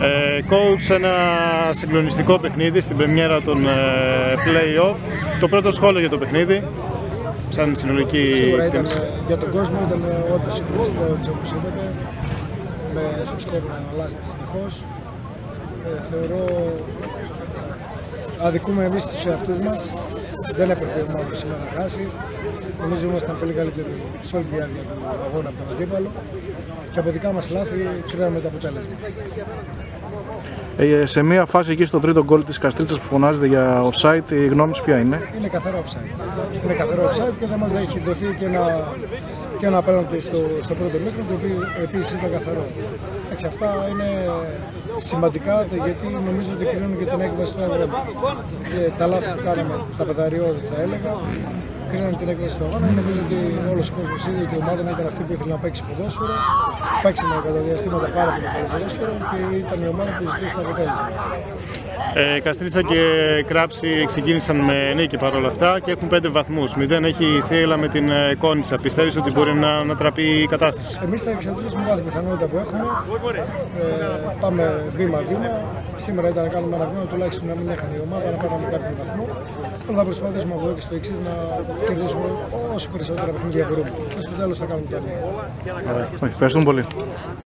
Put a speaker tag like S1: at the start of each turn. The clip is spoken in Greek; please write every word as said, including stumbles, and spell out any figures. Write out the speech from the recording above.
S1: Ε, coach, ένα συγκλονιστικό παιχνίδι στην πρεμιέρα των ε, play-off. Το πρώτο σχόλιο για το παιχνίδι, σαν συνολική
S2: Σίγουρα ήταν,
S1: εκτίμηση.
S2: για τον κόσμο ήταν όντως συγκλονιστικό, όπως είπατε, με το σκορ να αλλάζεται συνεχώς. Ε, θεωρώ αδικούμε εμείς τους εαυτούς μας. Δεν έπρεπε η ομάδα σήμερα να χάσει. Νομίζω ήμασταν πολύ καλύτεροι σε όλη τη διάρκεια του αγώνα από τον αντίπαλο και από δικά μας λάθη κρίναμε το αποτέλεσμα.
S3: Ε, σε μια φάση εκεί στο τρίτο γκολ της Καστρίτσας που φωνάζεται για offside, η γνώμη σου ποια είναι?
S2: Είναι καθαρό offside. Είναι καθαρό offside και δεν μας έχει δοθεί και ένα, και ένα απέναντι στο, στο πρώτο μέτρο, το οποίο επίσης ήταν καθαρό. Εξ αυτά είναι σημαντικά γιατί νομίζω ότι κρίνουν και την έκβαση του αγώνα. Και τα λάθη που κάναμε, τα πεδαριώδη θα έλεγα, κρίνουν την έκβαση του αγώνα. Νομίζω ότι όλος ο κόσμος είδε ότι η ομάδα ήταν αυτή που ήθελε να παίξει ποδόσφαιρο. Παίξαμε κατά διαστήματα πάρα πολύ ποδόσφαιρο και ήταν η ομάδα που ζητούσε το αποτέλεσμα.
S1: Ε, Καστρίτσα και Κράψη ξεκίνησαν με νίκη παρόλα αυτά και έχουν πέντε βαθμούς. Μηδέν έχει η Θήελα με την Κόνισσα. Πιστεύεις ότι μπορεί να ανατραπεί η κατάσταση?
S2: Εμείς θα εξαντλήσουμε κάθε πιθανότητα που έχουμε. Ε, πάμε βήμα-βήμα. Σήμερα ήταν να κάνουμε ένα βήμα, τουλάχιστον να μην έχανε η ομάδα, να πάρουμε κάποιο βαθμό. Αλλά θα προσπαθήσουμε από εδώ και στο εξής να κερδίσουμε όσο περισσότερα παιχνίδια μπορούμε. Και στο τέλος θα κάνουμε το αντίον.
S3: Ευχαριστούμε πολύ.